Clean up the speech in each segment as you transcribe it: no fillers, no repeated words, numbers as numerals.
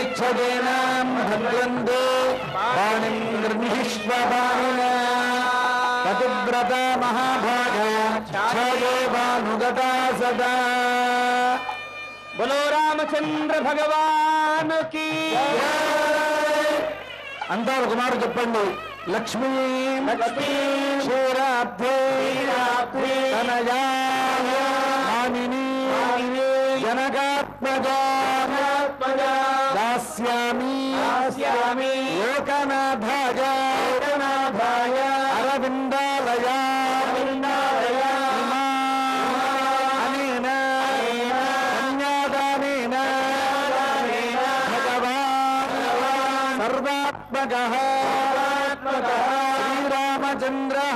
ईच्छतेनां भद्रन्ते पाणिं गृह्णीष्वपाणिना पतिव्रता महाभागा छाये भानुगता सदा। बोलो रामचंद्र भगवान की अंतर कुमार చెప్పండి लक्ष्मी लक्ष्मी क्षीराब्धे तनया मानिनी जनकात्मजा दास्यामि लोकनाथाय अरविन्दालया अनेन कन्यादानेन भगवान् सर्वात्मकः श्रीरामचन्द्रः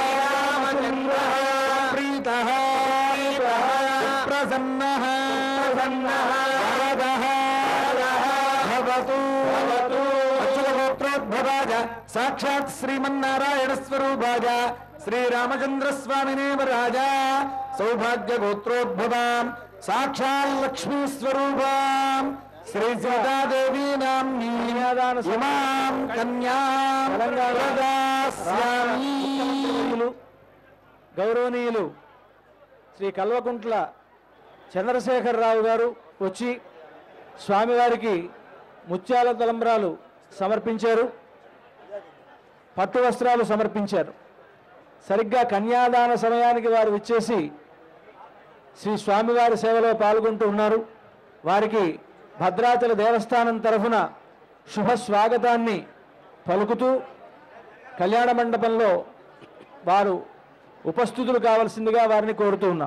प्रीतः प्रसन्नः वरदः भवतु। अच्युतगोत्रोद्भवाय साक्षात् श्रीमन्नारायण स्वरूपाय श्रीरामचन्द्र स्वामिने वराय सौभाग्यगोत्रोद्भवां साक्षात् लक्ष्मी स्वरूपां श्री सीतादेवी नाम्नी इमां कन्यां प्रदास्यामि। గౌరవనీయులు శ్రీ కల్వకుంట్ల చంద్రశేఖరరావు గారు వచ్చి స్వామివారికి ముత్యాల తలంబ్రాలు సమర్పించారు, పట్టు వస్త్రాలు సమర్పించారు. సరిగ్గా కన్యాదాన సమయానికి వారు విచ్చేసి శ్రీ స్వామివారి సేవలో పాల్గొంటూ ఉన్నారు. వారికి భద్రాచల దేవస్థానం తరఫున శుభ స్వాగతాన్ని పలుకుతూ కళ్యాణ మండపంలో వారు ఉపస్థితులు కావాల్సిందిగా వారిని కోరుతూ ఉన్నాం.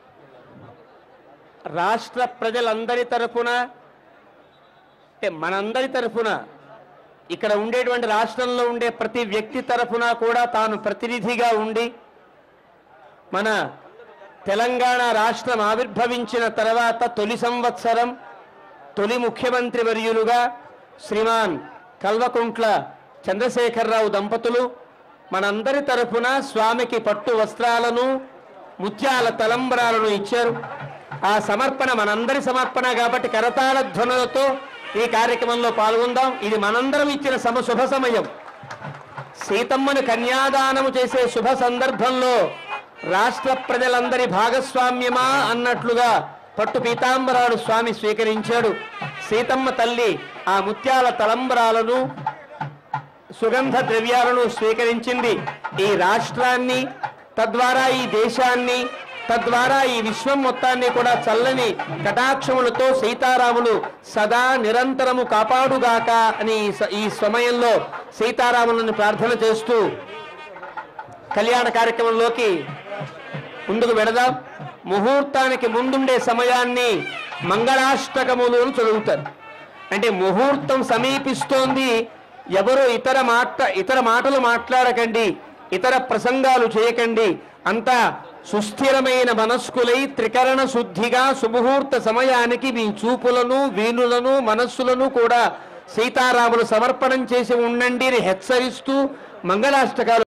రాష్ట్ర ప్రజలందరి తరఫున అంటే మనందరి తరఫున ఇక్కడ ఉండేటువంటి రాష్ట్రంలో ఉండే ప్రతి వ్యక్తి తరఫున కూడా తాను ప్రతినిధిగా ఉండి మన తెలంగాణ రాష్ట్రం ఆవిర్భవించిన తర్వాత తొలి సంవత్సరం తొలి ముఖ్యమంత్రి వర్యులుగా శ్రీమాన్ కల్వకుంట్ల చంద్రశేఖరరావు దంపతులు మనందరి తరఫున స్వామికి పట్టు వస్త్రాలను ముత్యాల తలంబ్రాలను ఇచ్చారు. ఆ సమర్పణ మనందరి సమర్పణ కాబట్టి కరతాళ ధ్వనులతో ఈ కార్యక్రమంలో పాల్గొందాం. ఇది మనందరం ఇచ్చిన శుభ సమయం. సీతమ్మను కన్యాదానము చేసే శుభ సందర్భంలో రాష్ట్ర ప్రజలందరి భాగస్వామ్యమా అన్నట్లుగా పట్టు పీతాంబరాలు స్వామి స్వీకరించాడు. సీతమ్మ తల్లి ఆ ముత్యాల తలంబరాలను సుగంధ ద్రవ్యాలను స్వీకరించింది. ఈ రాష్ట్రాన్ని తద్వారా ఈ దేశాన్ని తద్వారా ఈ విశ్వం మొత్తాన్ని కూడా చల్లని కటాక్షములతో సీతారాములు సదా నిరంతరము కాపాడుగాక అని ఈ సమయంలో సీతారాములను ప్రార్థన చేస్తూ కళ్యాణ కార్యక్రమంలోకి ముందుకు వెడదాం. ముహూర్తానికి ముందుండే సమయాన్ని మంగళాష్టకములు అని చదువుతారు. అంటే ముహూర్తం సమీపిస్తోంది, ఎవరు ఇతర మాటలు మాట్లాడకండి, ఇతర ప్రసంగాలు చేయకండి, అంతా సుస్థిరమైన మనస్కులై త్రికరణ శుద్ధిగా సుముహూర్త సమయానికి మీ చూపులను వీణులను మనస్సులను కూడా సీతారాములు సమర్పణం చేసి ఉండండి అని హెచ్చరిస్తూ మంగళాష్టకాలు